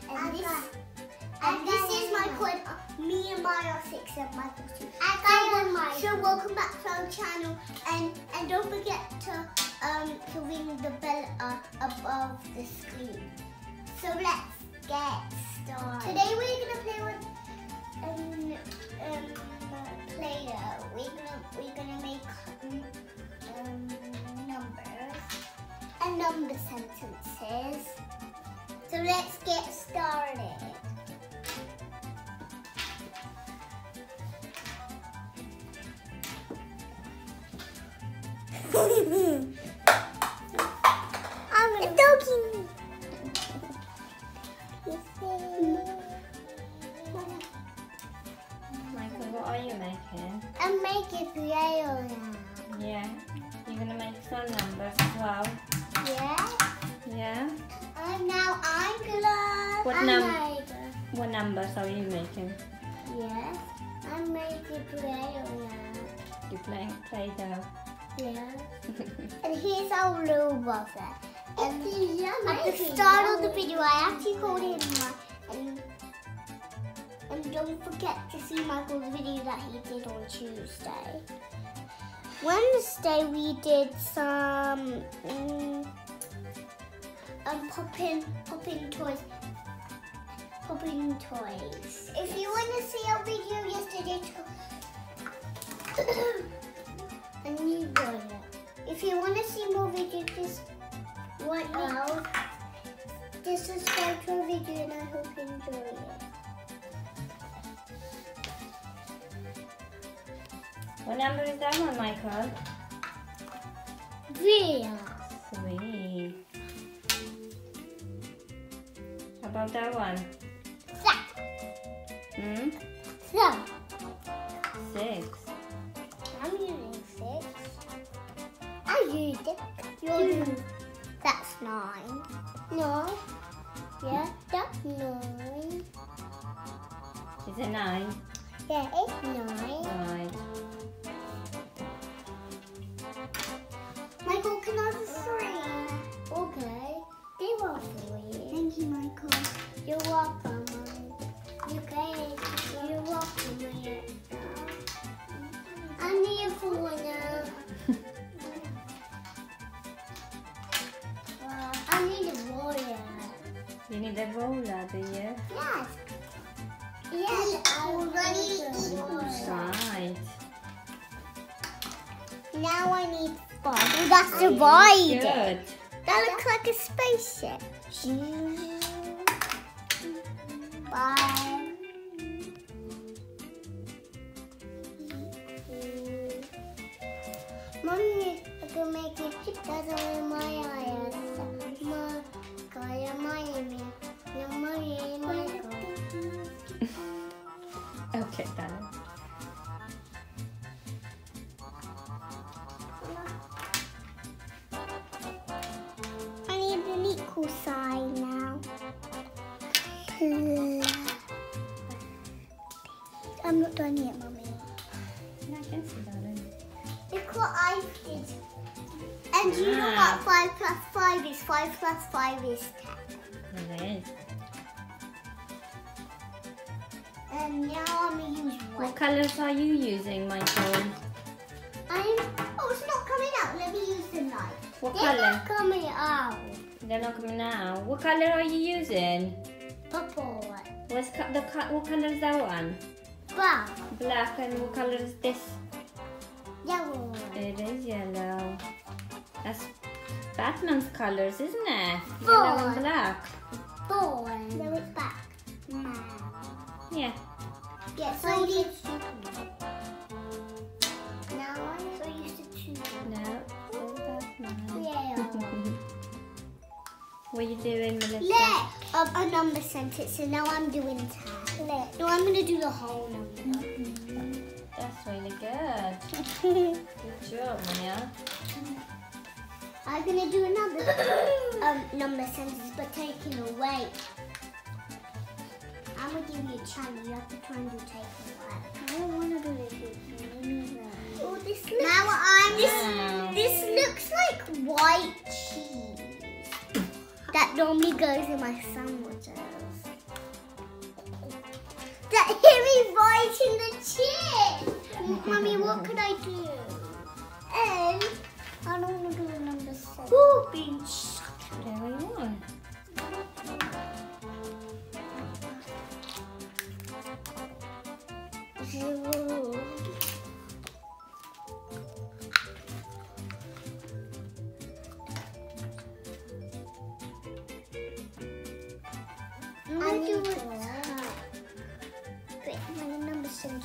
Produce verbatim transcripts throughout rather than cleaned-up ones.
And this, and this is Michael and uh, me and Maya are six and Michael two. So, so welcome back to our channel, and and don't forget to um to ring the bell uh, above the screen. So let's get started. Today we're gonna play with um um Play-Doh. We're gonna we're gonna make um numbers and number sentences. So let's get started. I'm gonna talking. Michael, what are you making? I'm making Play-Doh now. Yeah. You're gonna make some numbers as well. Yeah. Yeah. And now I'm gonna. What I'm num- making. What numbers are you making? Yes. I'm making Play-Doh now. You're playing Play-Doh. Yeah. And here's our little brother. And at the amazing. start of the video, I actually called him my, and, and don't forget to see Michael's video that he did on Tuesday. Wednesday we did some um, um popping popping toys. Popping toys. If you want to see our video yesterday, and you got it. If you want to see more videos, just right now, just subscribe to our video, and I hope you enjoy it. What number is that one, Michael? Three. Three. How about that one? Six. Hmm? So, Six. I'm using six. I used it. You're two. That's nine. No. Yeah, that's nine. Is it nine? Yeah, it's nine. Nine. Michael, can I have a three? Okay. They want three. Thank you, Michael. You're welcome, Mom. You okay? You're welcome, Maya. I need a four now. uh, I need a roller. You need a roller, do you? Yes. Yes, I already eat. Right. Now I need five. Oh, that's divided. Good. That looks like a spaceship. Bye. Mommy, I can make it. That's only my eyes. My kaya Miami. Yung Miami. Okay, darling. I need an equal sign now. I'm not done yet, Mommy. Yeah, I can see darling. Look what I did. And you know what five plus five is? Five plus five is ten. It is. And now I'm gonna use What white. colors are you using, Michael? I'm. Oh, it's not coming out. Let me use the knife. What They're color? not coming out. They're not coming now. What color are you using? Purple. What's co the co what color is that one? Brown. Black, and what color is this? Yellow. It is yellow. That's Batman's colors, isn't it? Four. Yellow and black. Four. No, it's back. Man. Yeah. Yeah, so I need now I'm so used to two. No, it's Batman. Yeah. What are you doing, Melissa? Let um, a number sentence, so now I'm doing ten. Let. No, I'm gonna do the whole number. Mm-hmm. That's really good. Good job, Maya. I'm gonna do another um, number sentence, but taking away. I'm gonna give you a challenge. You have to try and do taking away. I don't want to do it. Oh, this looks. Now I'm. Wow. This, this looks like white cheese that normally goes in my sandwiches. hit me right in the chin. Mummy, what could I do? And I don't want to do number seven. Oh, being There we are. Zero. I need to Wait, my number seven.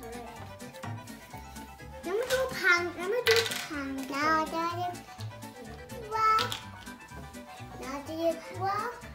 Let me do a pound. Let me do a pound. Now, Daddy. Walk. Now, do you walk?